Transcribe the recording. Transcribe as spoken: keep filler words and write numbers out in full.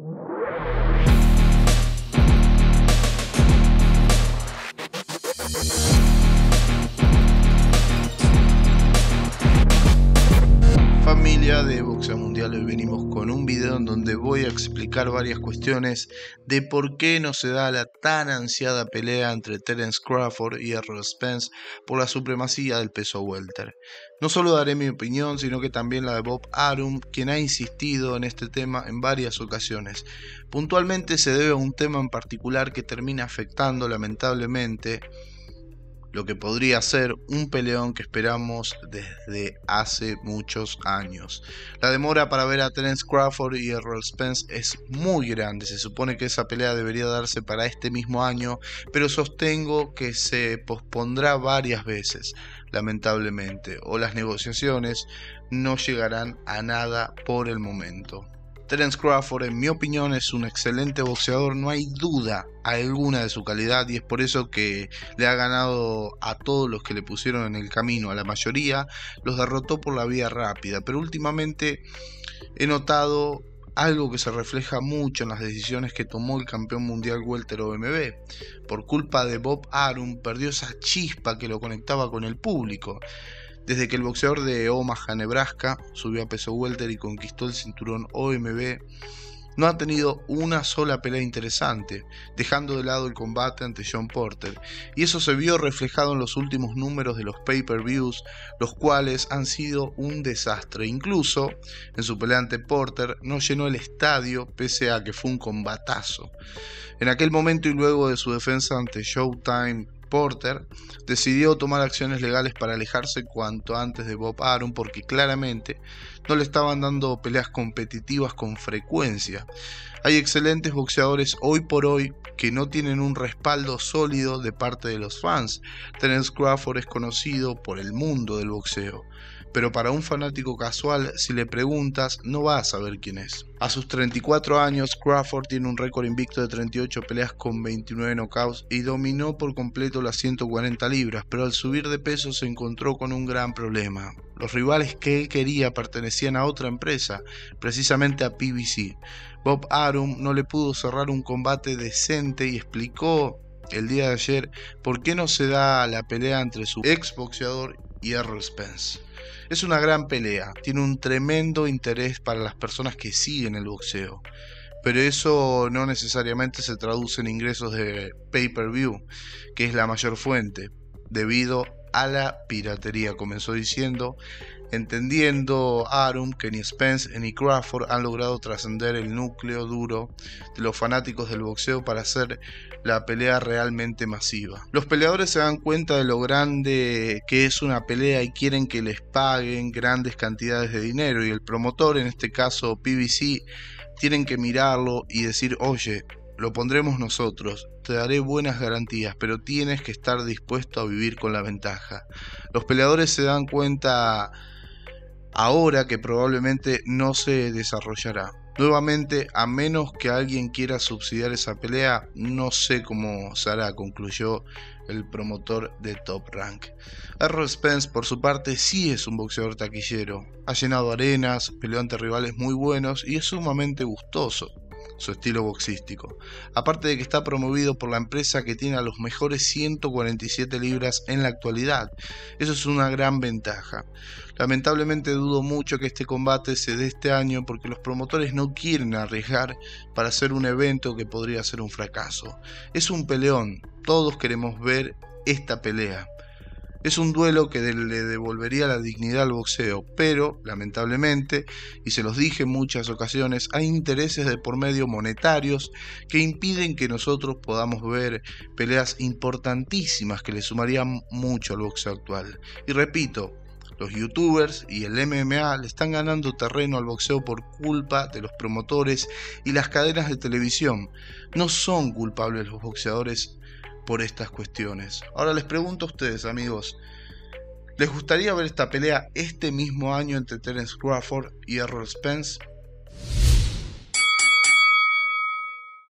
Familia de Boxeo Mundial, hoy venimos con un video en donde voy a explicar varias cuestiones de por qué no se da la tan ansiada pelea entre Terence Crawford y Errol Spence por la supremacía del peso welter. No solo daré mi opinión, sino que también la de Bob Arum, quien ha insistido en este tema en varias ocasiones. Puntualmente se debe a un tema en particular que termina afectando lamentablemente lo que podría ser un peleón que esperamos desde hace muchos años. La demora para ver a Terence Crawford y Errol Spence es muy grande. Se supone que esa pelea debería darse para este mismo año, pero sostengo que se pospondrá varias veces, lamentablemente, o las negociaciones no llegarán a nada por el momento. Terence Crawford, en mi opinión, es un excelente boxeador, no hay duda alguna de su calidad, y es por eso que le ha ganado a todos los que le pusieron en el camino. A la mayoría los derrotó por la vía rápida, pero últimamente he notado algo que se refleja mucho en las decisiones que tomó el campeón mundial welter O M B. Por culpa de Bob Arum perdió esa chispa que lo conectaba con el público. Desde que el boxeador de Omaha, Nebraska, subió a peso welter y conquistó el cinturón O M B, no ha tenido una sola pelea interesante, dejando de lado el combate ante John Porter, y eso se vio reflejado en los últimos números de los pay-per-views, los cuales han sido un desastre. Incluso en su pelea ante Porter no llenó el estadio, pese a que fue un combatazo. En aquel momento, y luego de su defensa ante Showtime, Porter decidió tomar acciones legales para alejarse cuanto antes de Bob Arum, porque claramente no le estaban dando peleas competitivas con frecuencia. Hay excelentes boxeadores hoy por hoy que no tienen un respaldo sólido de parte de los fans. Terence Crawford es conocido por el mundo del boxeo, pero para un fanático casual, si le preguntas, no va a saber quién es. A sus treinta y cuatro años, Crawford tiene un récord invicto de treinta y ocho peleas con veintinueve knockouts y dominó por completo las ciento cuarenta libras, pero al subir de peso se encontró con un gran problema. Los rivales que él quería pertenecían a otra empresa, precisamente a P B C. Bob Arum no le pudo cerrar un combate decente y explicó el día de ayer por qué no se da la pelea entre su ex boxeador y Errol Spence. Es una gran pelea, tiene un tremendo interés para las personas que siguen el boxeo, pero eso no necesariamente se traduce en ingresos de pay-per-view, que es la mayor fuente, debido a la piratería. Comenzó diciendo, entendiendo Arum que ni Spence ni Crawford han logrado trascender el núcleo duro de los fanáticos del boxeo para hacer la pelea realmente masiva. Los peleadores se dan cuenta de lo grande que es una pelea y quieren que les paguen grandes cantidades de dinero, y el promotor, en este caso P B C, tienen que mirarlo y decir, oye, lo pondremos nosotros, te daré buenas garantías, pero tienes que estar dispuesto a vivir con la ventaja. Los peleadores se dan cuenta ahora que probablemente no se desarrollará. Nuevamente, a menos que alguien quiera subsidiar esa pelea, no sé cómo se hará, concluyó el promotor de Top Rank. Errol Spence, por su parte, sí es un boxeador taquillero. Ha llenado arenas, peleó ante rivales muy buenos y es sumamente gustoso su estilo boxístico. Aparte de que está promovido por la empresa que tiene a los mejores ciento cuarenta y siete libras en la actualidad. Eso es una gran ventaja. Lamentablemente dudo mucho que este combate se dé este año, porque los promotores no quieren arriesgar para hacer un evento que podría ser un fracaso. Es un peleón, todos queremos ver esta pelea. Es un duelo que le devolvería la dignidad al boxeo, pero lamentablemente, y se los dije en muchas ocasiones, hay intereses de por medio monetarios que impiden que nosotros podamos ver peleas importantísimas que le sumarían mucho al boxeo actual. Y repito, los youtubers y el M M A le están ganando terreno al boxeo por culpa de los promotores y las cadenas de televisión. No son culpables los boxeadores por estas cuestiones. Ahora les pregunto a ustedes, amigos, ¿les gustaría ver esta pelea este mismo año entre Terence Crawford y Errol Spence?